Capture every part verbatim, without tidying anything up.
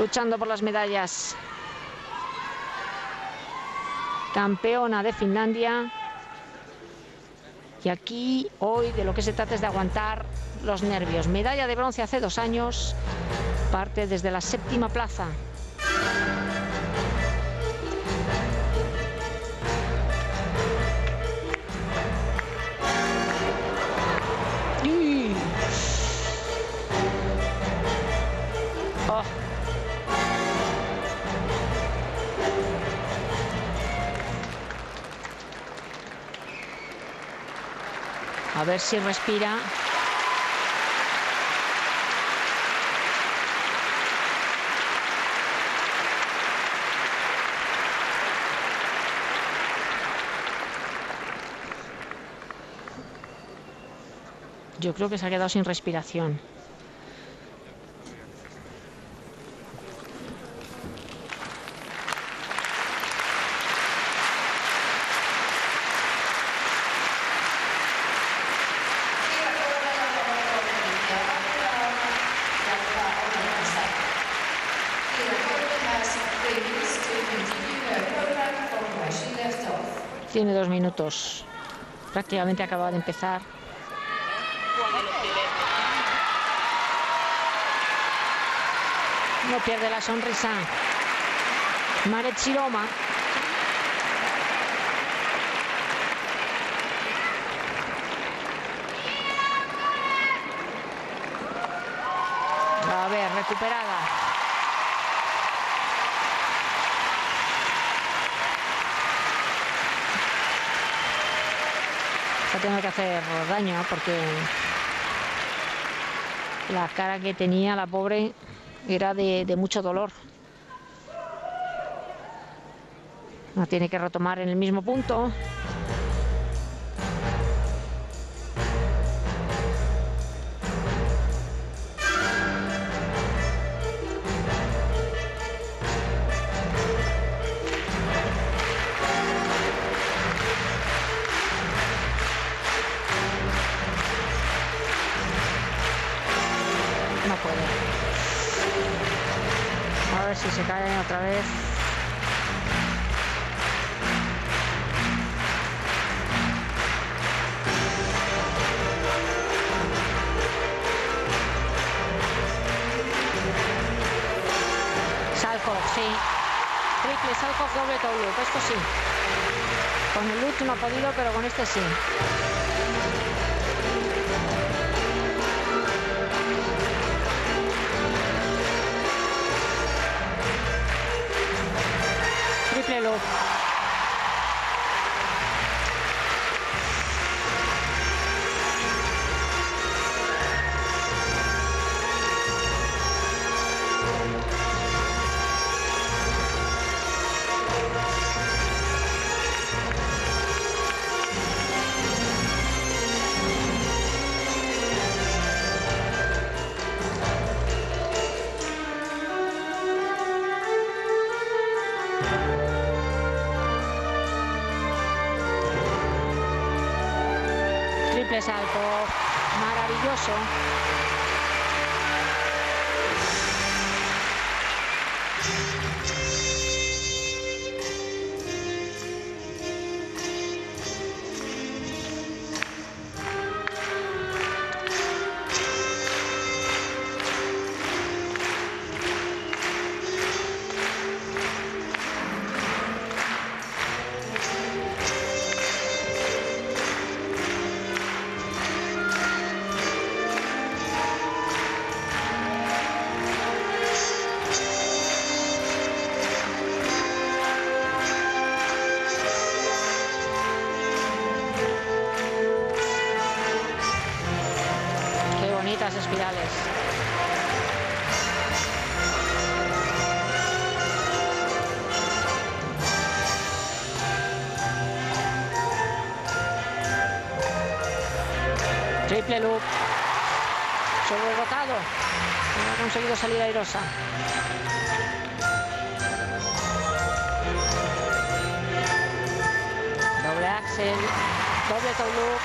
luchando por las medallas. Campeona de Finlandia. Y aquí hoy de lo que se trata es de aguantar los nervios. Medalla de bronce hace dos años. Parte desde la séptima plaza. Y... oh. A ver si respira. Yo creo que se ha quedado sin respiración. Tiene dos minutos. Prácticamente acaba de empezar. No pierde la sonrisa. Marek Široma. A ver, recuperada. Va a tener que hacer daño porque la cara que tenía la pobre era de, de mucho dolor. No tiene que retomar en el mismo punto. No puede. A ver si se cae otra vez. Salchow, sí. Triple Salchow, doble toe loop, esto sí. Con el loop no ha podido, pero con este sí. Triple loop. Triple salto, maravilloso. Bonitas espirales. Triple loop. Sobrebotado. No ha conseguido salir airosa. Doble axel. Doble toe loop.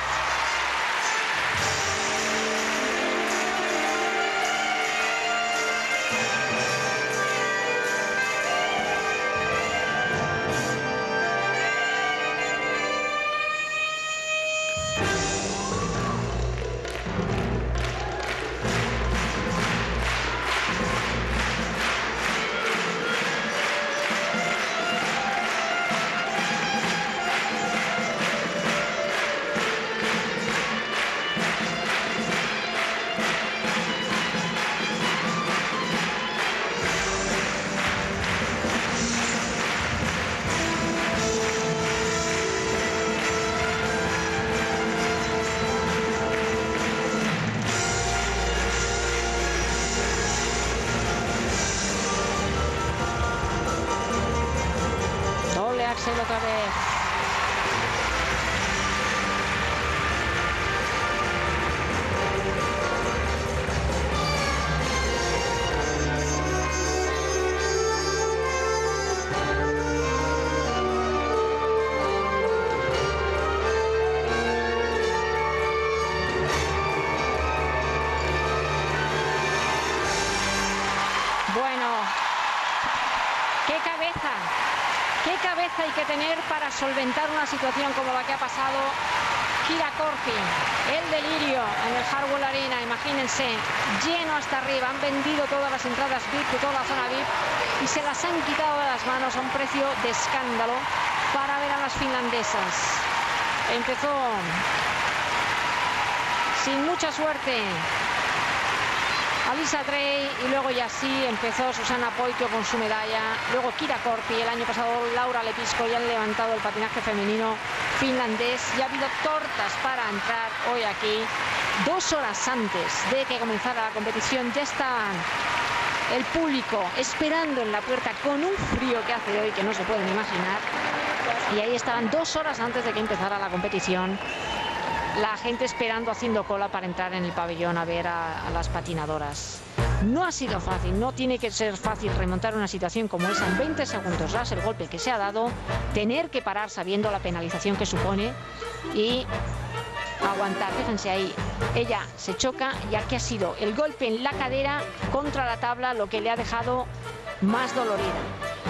Marcel otra vez. Hay que tener para solventar una situación como la que ha pasado Kira Corpi. El delirio en el Hartwell Arena, imagínense, lleno hasta arriba. Han vendido todas las entradas V I P de toda la zona V I P y se las han quitado de las manos a un precio de escándalo para ver a las finlandesas. Empezó sin mucha suerte Alisa Drey y luego ya sí empezó Susana Poikio con su medalla, luego Kira Corpi, el año pasado Laura Lepisco, ya han levantado el patinaje femenino finlandés y ha habido tortas para entrar hoy aquí. Dos horas antes de que comenzara la competición ya está el público esperando en la puerta con un frío que hace hoy que no se pueden imaginar, y ahí estaban dos horas antes de que empezara la competición. La gente esperando, haciendo cola para entrar en el pabellón a ver a, a las patinadoras. No ha sido fácil, no tiene que ser fácil remontar una situación como esa en veinte segundos tras el golpe que se ha dado, tener que parar sabiendo la penalización que supone y aguantar. Fíjense ahí, ella se choca y aquí ha sido el golpe en la cadera contra la tabla lo que le ha dejado más dolorida.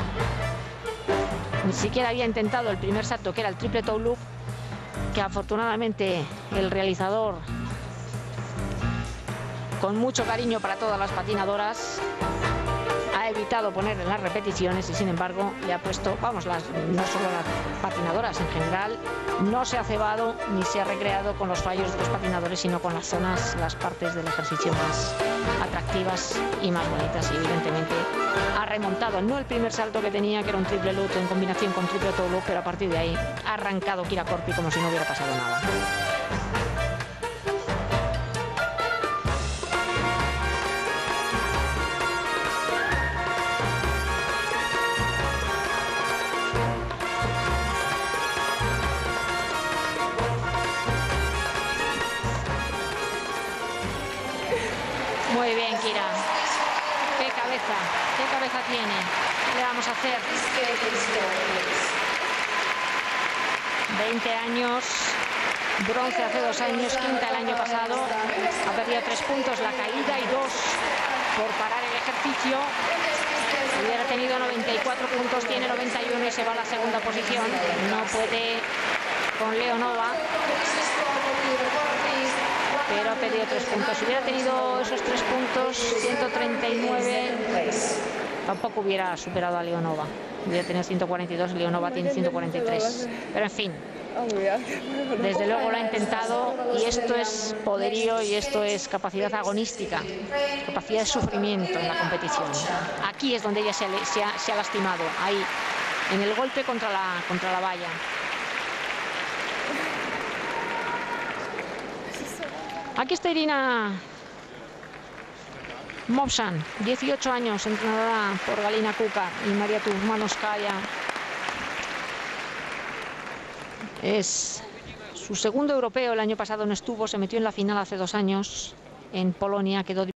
Ni siquiera había intentado el primer salto, que era el triple toe loop, que afortunadamente el realizador, con mucho cariño para todas las patinadoras, ha evitado poner en las repeticiones y sin embargo le ha puesto, vamos, las, no solo las patinadoras en general, no se ha cebado ni se ha recreado con los fallos de los patinadores, sino con las zonas, las partes del ejercicio más atractivas y más bonitas, y evidentemente ha remontado, no el primer salto que tenía, que era un triple loop en combinación con triple toe loop, pero a partir de ahí ha arrancado Kira Corpi como si no hubiera pasado nada. Muy bien, Kira. Qué cabeza, qué cabeza tiene. ¿Qué le vamos a hacer? veinte años, bronce hace dos años, quinta el año pasado. Ha perdido tres puntos la caída y dos por parar el ejercicio. Hubiera tenido noventa y cuatro puntos, tiene noventa y uno y se va a la segunda posición. No puede con Leonova, pero ha perdido tres puntos. Si hubiera tenido esos tres puntos, ciento treinta y nueve, tampoco hubiera superado a Leonova. Hubiera tenido ciento cuarenta y dos, Leonova tiene ciento cuarenta y tres. Pero en fin, desde luego lo ha intentado, y esto es poderío y esto es capacidad agonística, capacidad de sufrimiento en la competición. Aquí es donde ella se ha, se ha, se ha lastimado, ahí, en el golpe contra la, contra la valla. Aquí está Irina Movsan, dieciocho años, entrenada por Galina Kuka y María Turmanovskaya. Es su segundo europeo, el año pasado no estuvo, se metió en la final hace dos años en Polonia, quedó